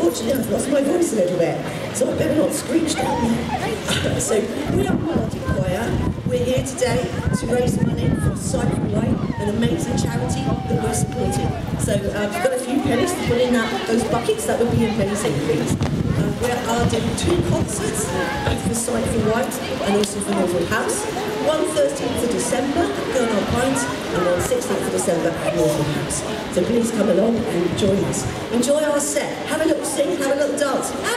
unfortunately I've lost my voice a little bit, so I better not screech down there. So we are Melodic Choir. We're here today to raise money for Wight, an amazing charity that we're supporting. So I've got a few pennies to put in those buckets. That would be amazing, please. We are doing 2 concerts, both for Wight and also for Newport House. One 13th of December at Gurnard Pines and one 16th of December at Newport House. So please come along and join us. Enjoy our set. Have a little sing, have a little dance.